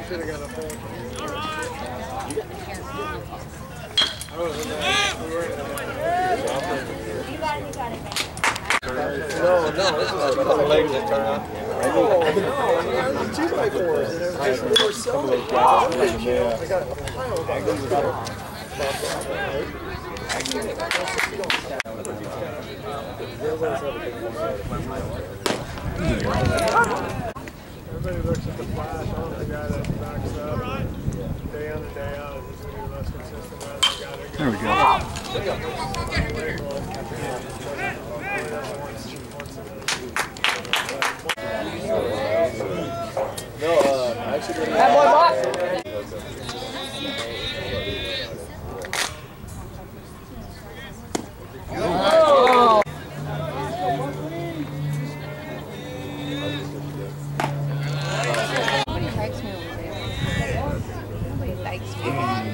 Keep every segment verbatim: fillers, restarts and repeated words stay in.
should have got a hold. I was in there. We were in there. You got it, you got it. No, no, this is a legs that turn on. Oh, no, I mean, two by fours, and they were so big. I got a pile of them. Everybody looks at the flash on the guy that backs up day in and day out. Is going to be the most consistent rather than the guy that There we go. No, uh, actually, that boy box. Oh. Nobody likes me over there. Nobody likes me.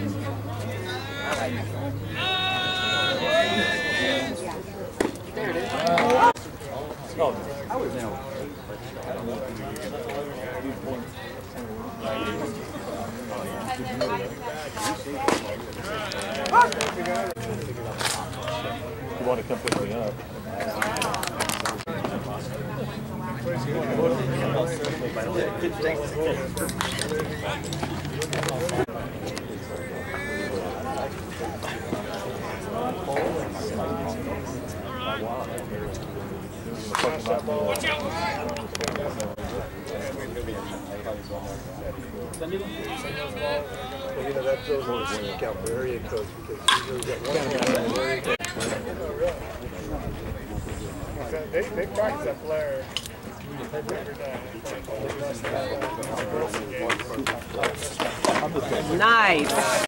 There it is. Oh, I would know. You want to come pick me up? Watch out! You know, that goes on to work out for area coach because usually get one area coach. They, they practice that flare every day. Nice.